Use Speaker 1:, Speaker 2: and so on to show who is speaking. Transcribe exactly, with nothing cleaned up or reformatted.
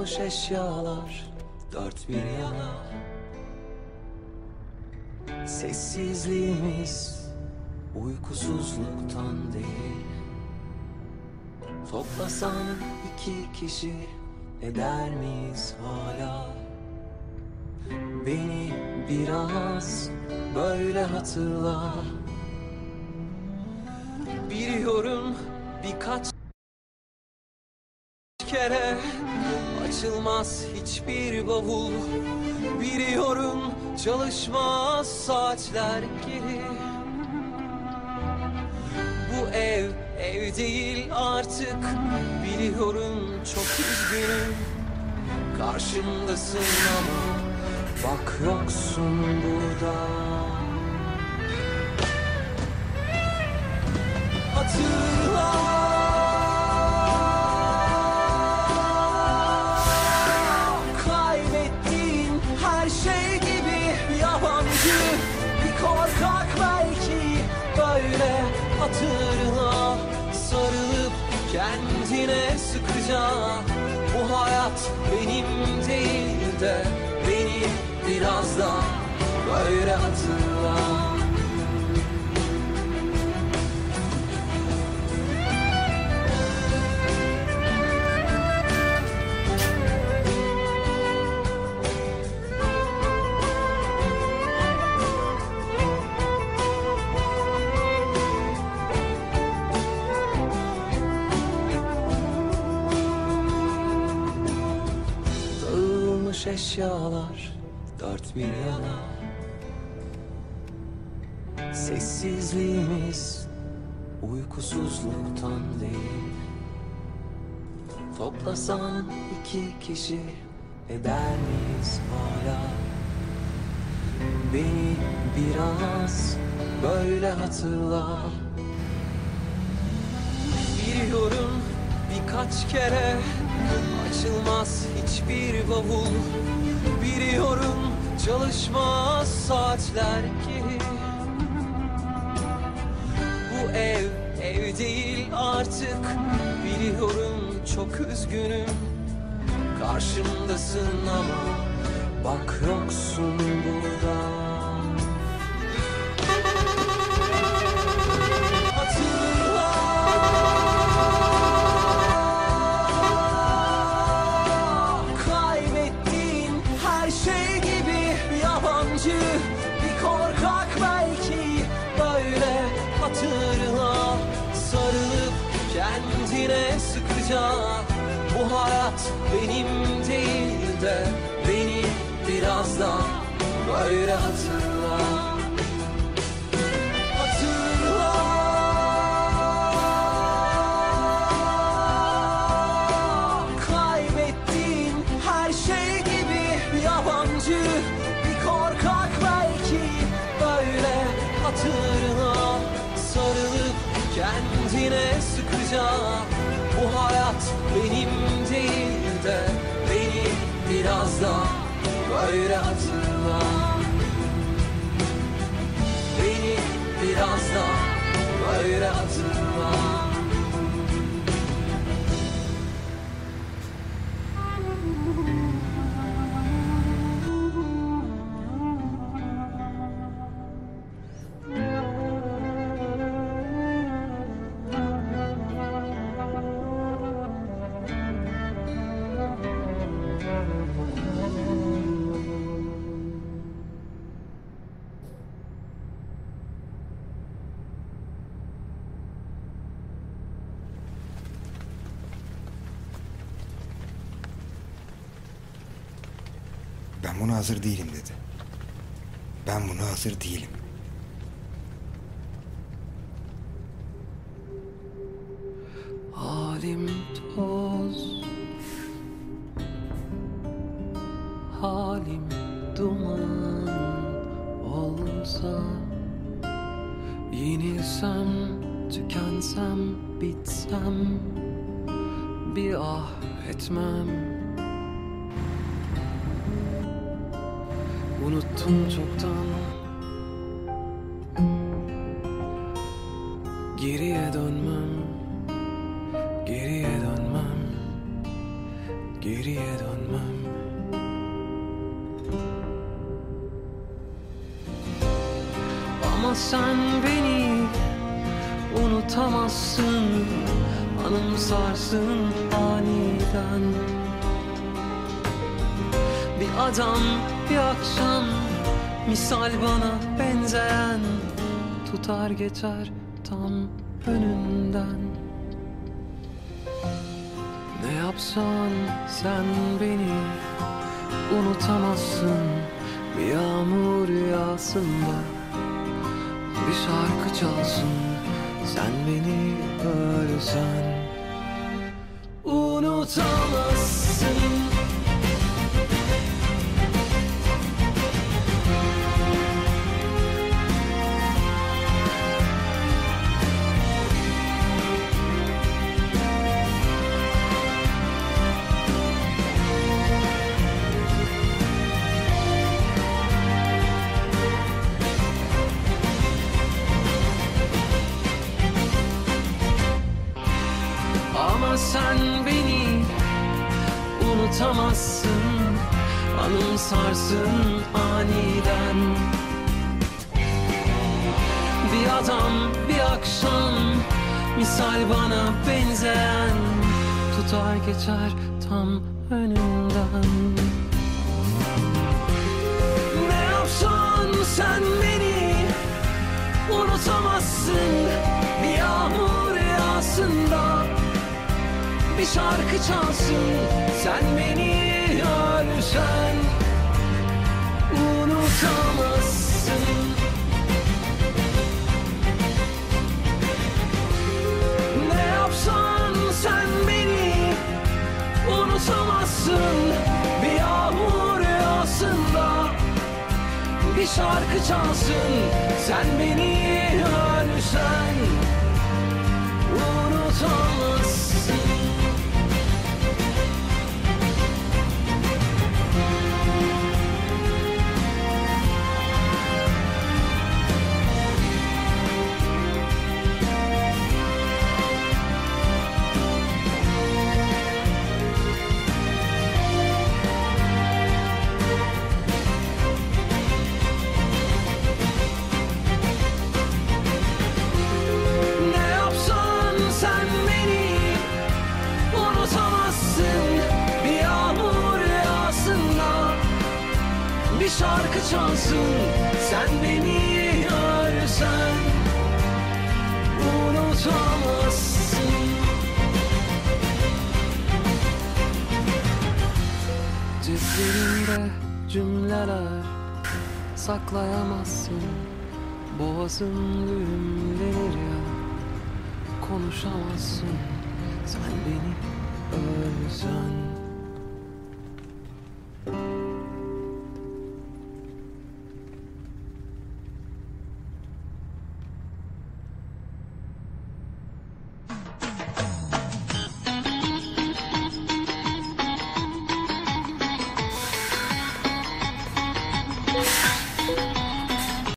Speaker 1: Dağılmış eşyalar dört bir yana. Sessizliğimiz uykusuzluktan değil. Toplasan iki kişi eder miyiz hala? Beni biraz böyle hatırla. Biliyorum birkaç kere açılmaz hiçbir bavul. Biliyorum çalışmaz saatler geri. Bu ev ev değil artık. Biliyorum çok üzgünüm. Karşımdasın ama bak yoksun burada. Hatırla. Kaybettiğin her şey gibi yabancı bir korkak belki böyle. Hatırla, sarılıp kendine sıkıca. Bu hayat benim değil de beni biraz da böyle hatırla. Eşyalar dört bir yana. Sessizliğimiz uykusuzluktan değil. Toplasan iki kişi eder miyiz hala? Beni biraz böyle hatırla. Biliyorum birkaç kere açılmaz hiçbir bavul. Biliyorum çalışmaz saatler geri. Bu ev ev değil artık. Biliyorum çok üzgünüm. Karşımdasın ama bak yoksun burada. Bir korkak belki böyle. Hatırla, sarılıp kendine sıkıca. Bu hayat benim değil de beni biraz da böyle hatırla. Hatırla. Kaybettiğin her şey gibi yabancı. Korkak belki böyle. Hatırla, sarılıp kendine sıkıca. Bu hayat benim değil de beni biraz da böyle hatırla. Beni biraz da böyle hatırla.
Speaker 2: Ben buna hazır değilim dedi. Ben buna hazır değilim.
Speaker 1: Halim toz, halim duman olsa. Yenilsem, tükensem, bitsem bir ah etmem. Unuttum çoktan. Geriye dönmem, geriye dönmem, geriye dönmem. Ama sen beni unutamazsın, anımsarsın aniden. Bir adam, bir akşam, misal bana benzeyen, tutar geçer tam önünden. Ne yapsan sen beni unutamazsın. Bir yağmur yağsında bir şarkı çalsın, sen beni ölsen unutamazsın. Ama sen beni unutamazsın, anımsarsın aniden. Bir adam, bir akşam, misal bana benzeyen, tutar geçer tam önünden. Ne yapsan sen beni unutamazsın. Bir yağmur yağsında bir şarkı çalsın, sen beni ölsen unutamazsın. Ne yapsan sen beni unutamazsın. Bir yağmur yağsında bir şarkı çalsın, sen beni ölsen unutamazsın. Bir şarkı çalsın, sen beni ölsen unutamazsın. Ceplerinde cümleler saklayamazsın. Boğazın düğümlenir ya, konuşamazsın. Sen beni ölsen.